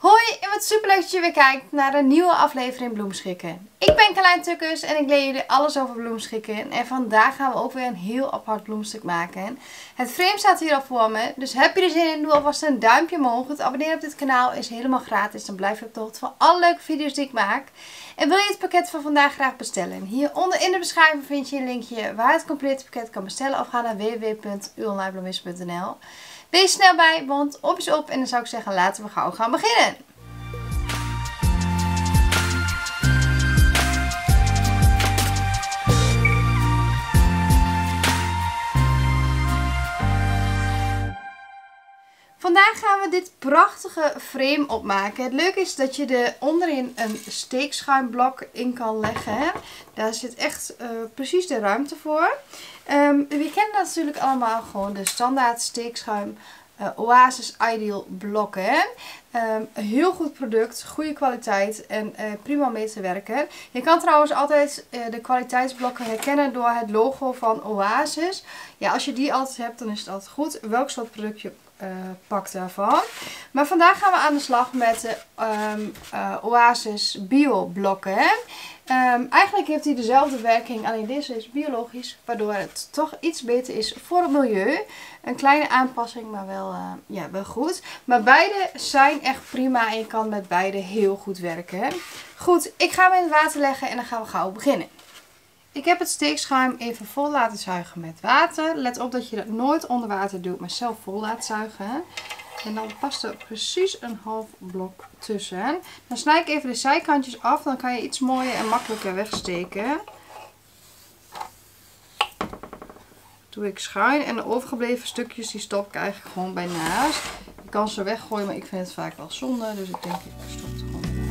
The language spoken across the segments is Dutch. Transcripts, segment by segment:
Hoi en wat super leuk dat je weer kijkt naar een nieuwe aflevering Bloemschikken. Ik ben Carlijn Tukkers en ik leer jullie alles over bloemschikken. En vandaag gaan we ook weer een heel apart bloemstuk maken. Het frame staat hier al voor me, dus heb je er zin in, doe alvast een duimpje omhoog. Het abonneren op dit kanaal is helemaal gratis, dan blijf je op de hoogte van alle leuke video's die ik maak. En wil je het pakket van vandaag graag bestellen? Hieronder in de beschrijving vind je een linkje waar je het complete pakket kan bestellen. Of ga naar www.uonlinebloemist.nl. Wees snel bij, want op is op en dan zou ik zeggen laten we gauw gaan beginnen. Vandaag gaan we dit prachtige frame opmaken. Het leuke is dat je er onderin een steekschuimblok in kan leggen. Daar zit echt precies de ruimte voor. We kennen natuurlijk allemaal gewoon de standaard steekschuim Oasis Ideal blokken. Een heel goed product, goede kwaliteit en prima mee te werken. Je kan trouwens altijd de kwaliteitsblokken herkennen door het logo van Oasis. Ja, als je die altijd hebt, dan is het altijd goed. Welk soort product je pak daarvan. Maar vandaag gaan we aan de slag met de Oasis Bio blokken. Eigenlijk heeft hij dezelfde werking, alleen deze is biologisch, waardoor het toch iets beter is voor het milieu. Een kleine aanpassing, maar wel goed. Maar beide zijn echt prima en je kan met beide heel goed werken. Goed, ik ga hem in het water leggen en dan gaan we gauw beginnen. Ik heb het steekschuim even vol laten zuigen met water. Let op dat je dat nooit onder water doet, maar zelf vol laat zuigen. En dan past er precies een half blok tussen. Dan snij ik even de zijkantjes af, dan kan je iets mooier en makkelijker wegsteken. Doe ik schuin en de overgebleven stukjes die stop ik eigenlijk gewoon bij naast. Je kan ze weggooien, maar ik vind het vaak wel zonde, dus ik denk ik stop het gewoon bij naast.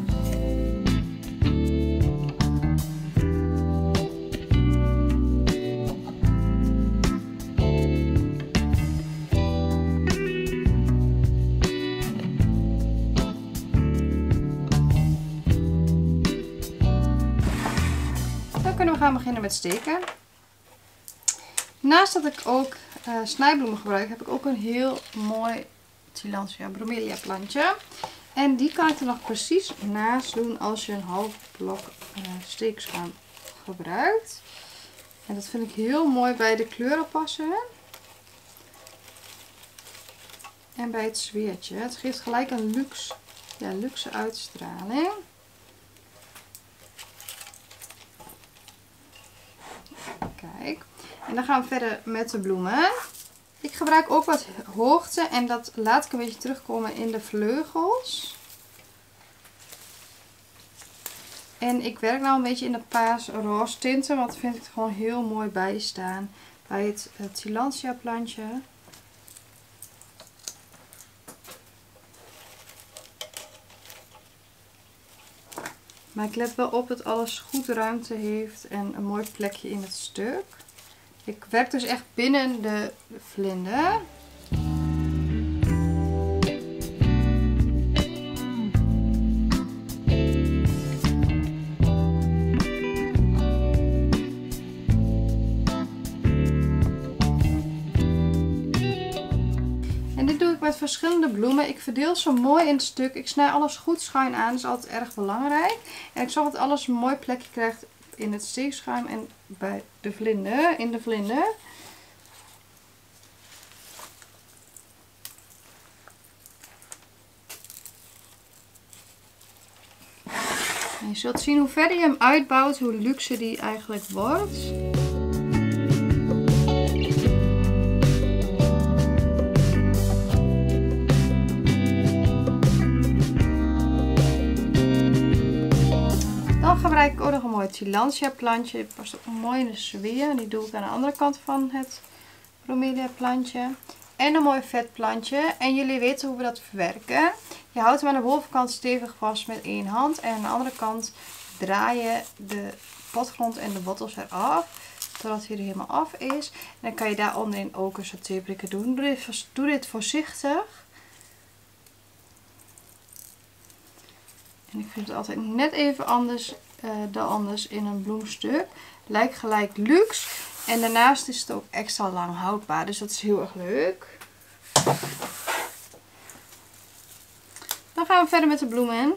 We gaan beginnen met steken. Naast dat ik ook snijbloemen gebruik, heb ik ook een heel mooi Tillandsia Bromelia plantje. En die kan ik er nog precies naast doen als je een half blok steekschuim gebruikt. En dat vind ik heel mooi bij de kleuren passen. En bij het sfeertje. Het geeft gelijk een luxe uitstraling. Kijk, en dan gaan we verder met de bloemen. Ik gebruik ook wat hoogte en dat laat ik een beetje terugkomen in de vleugels. En ik werk nou een beetje in de paars-roze tinten, want dat vind ik er gewoon heel mooi bij staan bij het Tillandsia plantje. Maar ik let wel op dat alles goed ruimte heeft en een mooi plekje in het stuk. Ik werk dus echt binnen de vlinder. En dit doe ik met verschillende bloemen. Ik verdeel ze mooi in het stuk. Ik snij alles goed schuin aan. Dat is altijd erg belangrijk. En ik zorg dat alles een mooi plekje krijgt in het steekschuim en bij de vlinder, in de vlinder. En je zult zien hoe verder je hem uitbouwt, hoe luxe die eigenlijk wordt. Dan gebruik ik ook nog een mooi Tillandsia plantje. Die past ook mooi in de sfeer. Die doe ik aan de andere kant van het Bromelia plantje. En een mooi vet plantje. En jullie weten hoe we dat verwerken. Je houdt hem aan de bovenkant stevig vast met één hand. En aan de andere kant draai je de potgrond en de wortels eraf. Totdat hij er helemaal af is. En dan kan je daar onderin ook een satéprikken doen. Doe dit voorzichtig. En ik vind het altijd net even anders dan anders in een bloemstuk. Lijkt gelijk luxe. En daarnaast is het ook extra lang houdbaar. Dus dat is heel erg leuk. dan gaan we verder met de bloemen.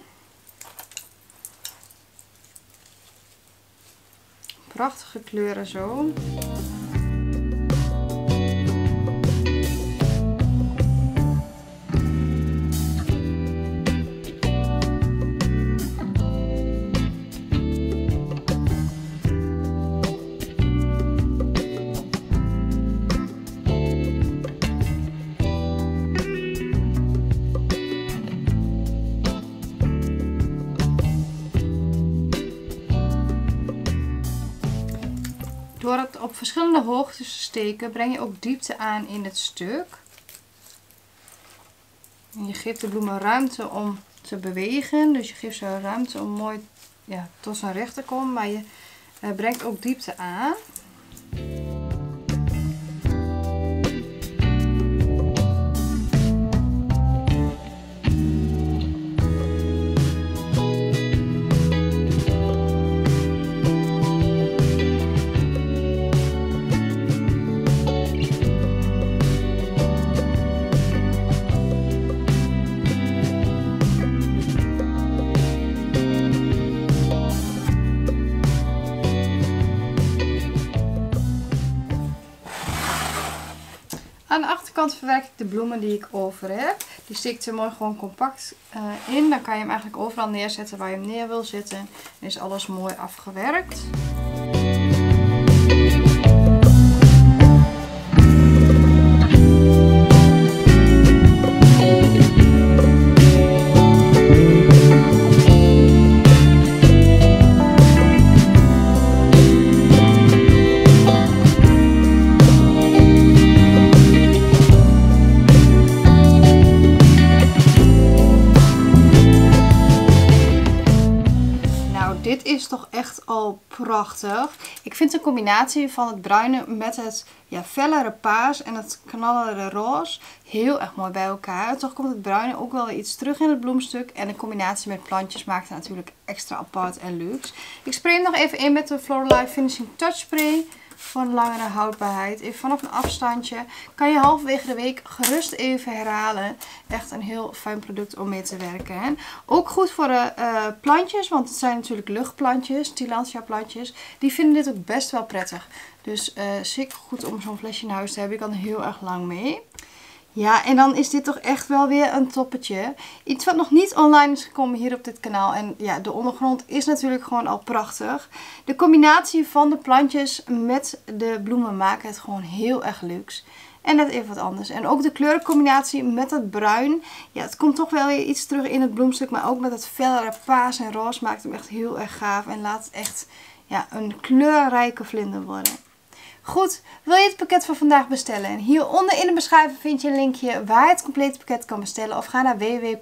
Prachtige kleuren zo. Door het op verschillende hoogtes te steken breng je ook diepte aan in het stuk. En je geeft de bloemen ruimte om te bewegen. Dus je geeft ze ruimte om mooi tot zijn recht te komen. Maar je brengt ook diepte aan. Aan de achterkant verwerk ik de bloemen die ik over heb. Die steek ik er mooi gewoon compact in. Dan kan je hem eigenlijk overal neerzetten waar je hem neer wil zetten. Dan is alles mooi afgewerkt. Dit is toch echt al prachtig. Ik vind de combinatie van het bruine met het fellere paars en het knallere roze heel erg mooi bij elkaar. Toch komt het bruine ook wel weer iets terug in het bloemstuk. En de combinatie met plantjes maakt het natuurlijk extra apart en luxe. Ik spray hem nog even in met de Floralife Finishing Touch Spray. Voor een langere houdbaarheid. Even vanaf een afstandje. Kan je halverwege de week gerust even herhalen. Echt een heel fijn product om mee te werken. Hè? Ook goed voor de plantjes. Want het zijn natuurlijk luchtplantjes. Tillandsia plantjes. Die vinden dit ook best wel prettig. Dus zeker goed om zo'n flesje in huis te hebben. Ik kan er heel erg lang mee. Ja, en dan is dit toch echt wel weer een toppetje. Iets wat nog niet online is gekomen hier op dit kanaal. En ja, de ondergrond is natuurlijk gewoon al prachtig. De combinatie van de plantjes met de bloemen maken het gewoon heel erg luxe. En net even wat anders. En ook de kleurencombinatie met het bruin. Ja, het komt toch wel weer iets terug in het bloemstuk. Maar ook met het fellere paars en roze maakt hem echt heel erg gaaf. En laat het echt een kleurrijke vlinder worden. Goed, wil je het pakket van vandaag bestellen? En hieronder in de beschrijving vind je een linkje waar je het complete pakket kan bestellen. Of ga naar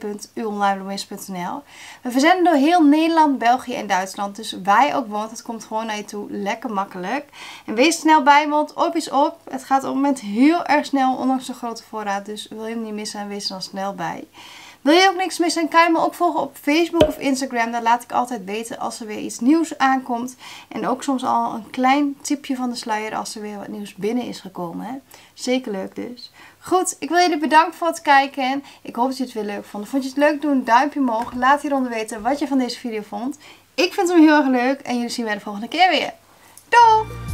www.uonlinebloemist.nl. We verzenden door heel Nederland, België en Duitsland. Dus waar je ook woont, het komt gewoon naar je toe. Lekker makkelijk. En wees snel bij, want op is op. Het gaat op het moment heel erg snel, ondanks de grote voorraad. Dus wil je hem niet missen en wees er dan snel bij. Wil je ook niks missen, kan je me ook volgen op Facebook of Instagram. Daar laat ik altijd weten als er weer iets nieuws aankomt. En ook soms al een klein tipje van de sluier als er weer wat nieuws binnen is gekomen. Hè? Zeker leuk dus. Goed, ik wil jullie bedanken voor het kijken. En ik hoop dat je het weer leuk vond. Vond je het leuk? Doe een duimpje omhoog. Laat hieronder weten wat je van deze video vond. Ik vind hem heel erg leuk. En jullie zien mij de volgende keer weer. Doei!